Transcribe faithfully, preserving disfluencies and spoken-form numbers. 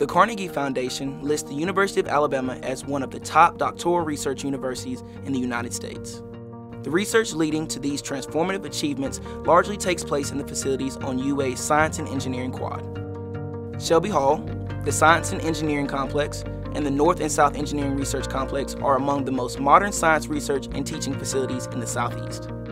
The Carnegie Foundation lists the University of Alabama as one of the top doctoral research universities in the United States. The research leading to these transformative achievements largely takes place in the facilities on U A's Science and Engineering Quad. Shelby Hall, the Science and Engineering Complex, and the North and South Engineering Research Complex are among the most modern science research and teaching facilities in the Southeast.